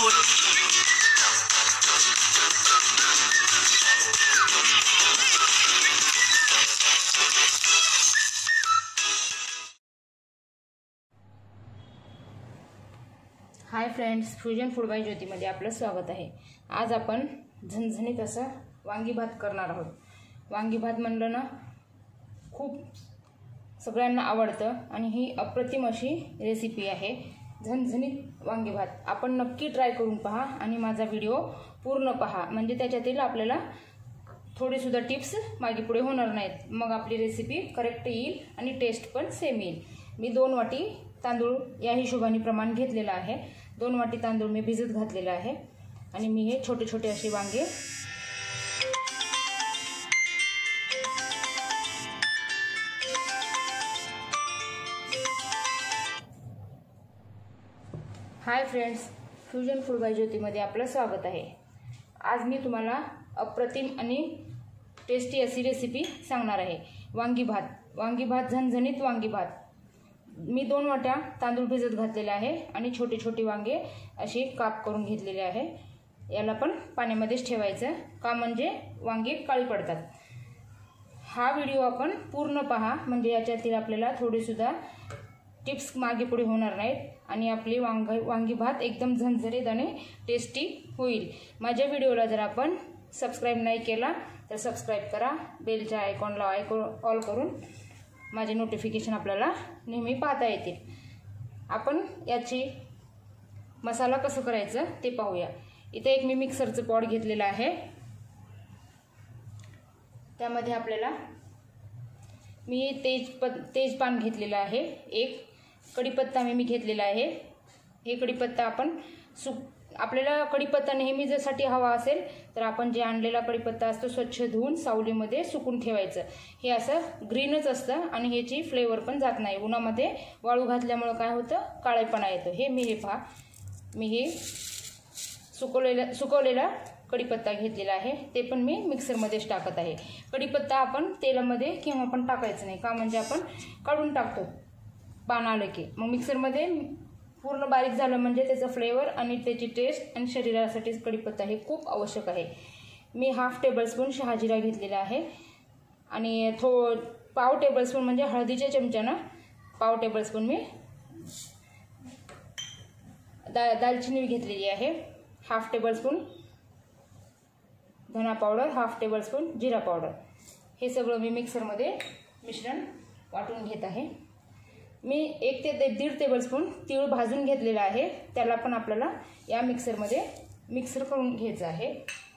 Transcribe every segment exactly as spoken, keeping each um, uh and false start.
High friends, fusion food by ज्योतीमध्ये आपलं स्वागत आहे। आज आपण झणझणीत असं वांगी भात करणार आहोत। वांगी भात म्हणलं ना खूप सगळ्यांना आवडतं आणि ही अप्रतिम अशी रेसिपी आहे। झणझणीत वांगी भात आपण नक्की ट्राय करून पहा आणि माझा व्हिडिओ पूर्ण पहा, म्हणजे त्याच्यातील आपल्याला थोडी सुद्धा टिप्स मागे पुढे होणार नाहीत। मग आपली रेसिपी करेक्ट येईल आणि टेस्ट पण सेम येईल। मी दोन वाटी तांदूळ या हिशोबाने प्रमाण घेतलेलं आहे। दोन वाटी तांदूळ मी भिजत घातलेला आहे आणि मी हे छोटे छोटे असे वांगे hi friends, fusion food by ज्योतीमध्ये आपलं स्वागत आहे। आज मी तुम्हाला अप्रतिम आणि टेस्टी अशी रेसिपी सांगणार आहे। वांगी भात वांगी भात झणझणीत वांगी भात। मी दोन वाट्या तांदूळ भिजत घातलेले आहे आणि छोटे छोटे वांगे असे काप करून घेतलेले आहे। याला पण पाण्यामध्येच ठेवायचं का म्हणजे वांगी काळी पडतात। हा व्हिडिओ आपण पूर्ण पहा, म्हणजे याच्यातील आपल्याला थोडी सुद्धा टिप्स मागे पुढे होणार नाहीत आणि आपली वांग वांगी भात एकदम झणझणीत आणि टेस्टी होईल। माझ्या व्हिडिओला जर आपण सबस्क्राइब नाही केला तर सबस्क्राइब करा, बेलच्या आयकॉनला ऑल करून माझे नोटिफिकेशन आपल्याला नेहमी पाहता येतील। आपण याची मसाला कसं करायचं ते पाहूया। इथे एक मी मिक्सरचं पॉट घेतलेलं आहे, त्यामध्ये आपल्याला मी तेज तेजपान घेतलेलं आहे। एक कढीपत्ता मी मी घेतलेला आहे। हे कढीपत्ता आपण सुक आपल्याला कढीपत्ता नेहमी जरसाठी हवा असेल तर आपण जे आणलेला कढीपत्ता असतो स्वच्छ धुवून सावलीमध्ये सुकून ठेवायचं। हे असं ग्रीनच असतं आणि ह्याची फ्लेवर पण जात नाही। उन्हामध्ये वाळू घातल्यामुळे काय होतं, काळेपणा येतो। हे मी हे पहा, मी हे सुकवलेला सुकवलेला कढीपत्ता घेतलेला आहे, ते पण मी मिक्सरमध्येच टाकत आहे। कढीपत्ता आपण तेलामध्ये केव्हा पण टाकायचं नाही का म्हणजे आपण काढून टाकतो पान आलं की, मग मिक्सरमध्ये पूर्ण बारीक झालं म्हणजे त्याचा फ्लेवर आणि त्याची टेस्ट आणि शरीरासाठी कढीपत्ता हे खूप आवश्यक आहे। मी हाफ टेबलस्पून शहाजिरा घेतलेला आहे आणि थो पाव टेबलस्पून म्हणजे हळदीच्या चमच्यानं पाव टेबलस्पून मी दा दालचिनी घेतलेली आहे। हाफ टेबलस्पून धना पावडर, हाफ टेबलस्पून जिरा पावडर, हे सगळं मी मिक्सरमध्ये मिश्रण वाटून घेत आहे। मी एक ते दीड टेबलस्पून तीळ भाजून घेतलेला आहे, त्याला पण आपल्याला या मिक्सरमध्ये मिक्सर करून घ्यायचं आहे।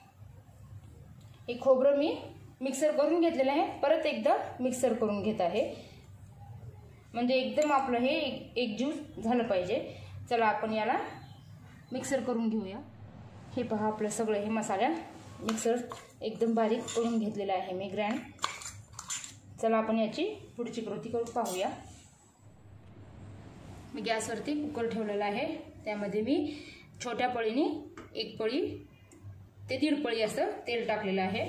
हे खोबरं मी मिक्सर करून घेतलेलं आहे, परत एकदा मिक्सर करून घेत आहे, म्हणजे एकदम आपलं हे एकजीव झालं पाहिजे। चला आपण याला मिक्सर करून घेऊया। हे पहा, आपलं सगळं हे मसाला मिक्सर एकदम बारीक करून घेतलेला आहे मी ग्राइंड। चला आपण याची पुढची कृती करून पाहूया। मी गॅसवरती कुकर ठेवलेला आहे, त्यामध्ये मी छोट्या पळीने एक पळी ते दीड पळी असं तेल टाकलेलं आहे।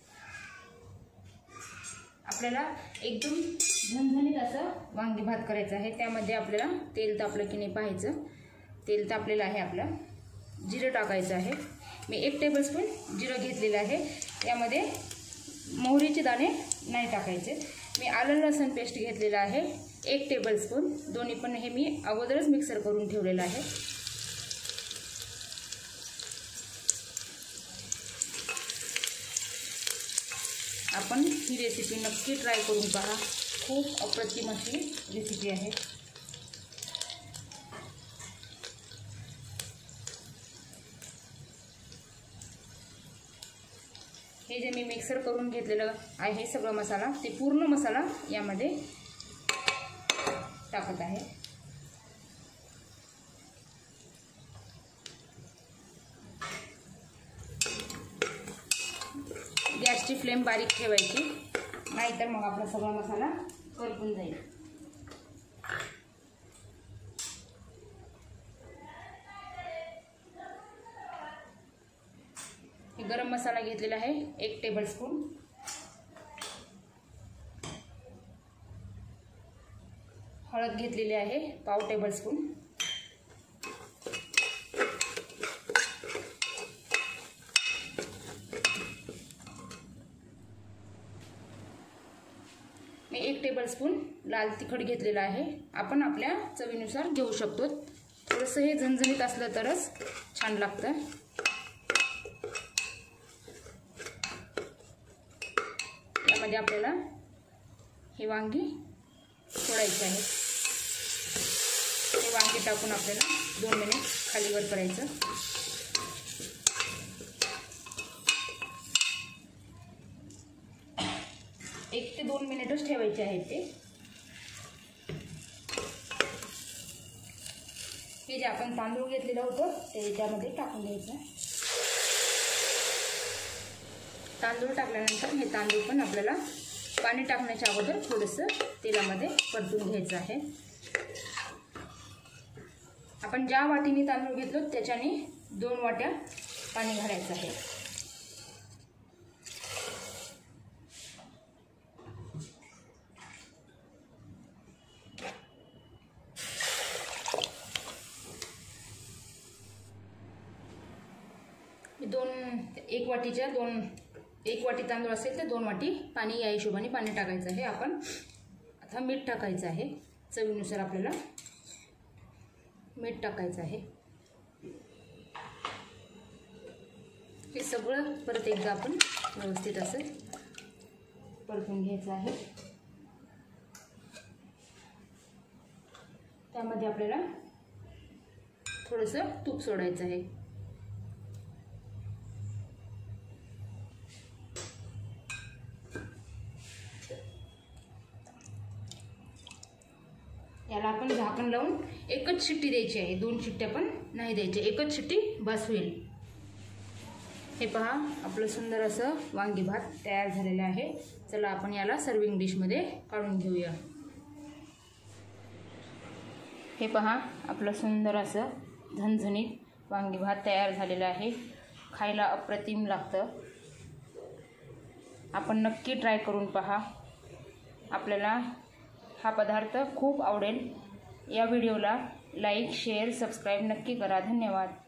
आपल्याला एकदम झणझणीत असं वांगी भात करायचं आहे, त्यामध्ये आपल्याला तेल तापलं की नाही पाहायचं। तेल तापलेलं आहे, आपलं जिरं टाकायचं आहे। मी एक टेबलस्पून जिरं घेतलेलं आहे, यामध्ये मोहरीचे दाणे नाही टाकायचे। मी आलं लसूण पेस्ट घेतलेला आहे एक टेबलस्पून, दोन्ही पण हे मी अगोदरच मिक्सर करून ठेवलेलं आहे। आपण ही रेसिपी नक्की ट्राय करून पहा, खूप अप्रतिम अशी रेसिपी आहे। हे जे मी मिक्सर करून घेतलेलं आहे सगळं मसाला, ते पूर्ण मसाला यामध्ये टाकत आहे। गॅसची फ्लेम बारीक ठेवायची, नाहीतर मग आपला सगळा मसाला करपून जाईल। गरम मसाला घेतलेला आहे एक टेबलस्पून, हळद घेतलेली आहे पाव टेबलस्पून, स्पून लाल तिखट घेतलेलं आहे. आपण आपल्या चवीनुसार घेऊ शकतो. थोडंसं हे झणझणीत असलं तरच छान लागतं. यामध्ये आपल्याला हे वांगी सोडायचे आहेत. हे वांगी टाकून आपल्याला दोन मिनिट खालीवर करायचं. एक ते दोन मिनिटच ठेवायचे आहेत ते. हे जे आपण तांदूळ घेतलेलं होतं ते त्यामध्ये टाकून द्यायचं. तांदूळ टाकल्यानंतर हे तांदूळ पण आपल्याला पाणी टाकण्याच्या अगोदर थोडंसं तेलामध्ये परतून घ्यायचं आहे. आपण ज्या वाटीने तांदूळ घेतलो त्याच्याने दोन वाट्या पाणी घालायचं आहे. दोन एक वाटीच्या दोन एक वाटी तांदूळ असेल तर दोन वाटी पाणी या हिशोबाने पाणी टाकायचं आहे. आपण आता मीठ टाकायचं आहे. चवीनुसार आपल्याला मीठ टाकायचं आहे. हे सगळं परत एकदा आपण व्यवस्थित असं परतून घ्यायचं आहे. त्यामध्ये आपल्याला थोडंसं तूप सोडायचं आहे. याला आपण झाकण लावून एकच शिट्टी द्यायची आहे. दोन शिट्ट्या पण नाही द्यायच्या, एकच शिट्टी बस होईल. हे पहा आपलं सुंदर असं वांगी भात तयार झालेलं आहे. चला आपण याला सर्विंग डिशमध्ये काढून घेऊया. हे पहा आपलं सुंदर असं झणझणीत वांगी भात तयार झालेलं आहे. खायला अप्रतिम लागतं. आपण नक्की ट्राय करून पहा. आपल्याला हा पदार्थ खूप आवडेल. या व्हिडिओला लाईक शेअर सबस्क्राईब नक्की करा. धन्यवाद.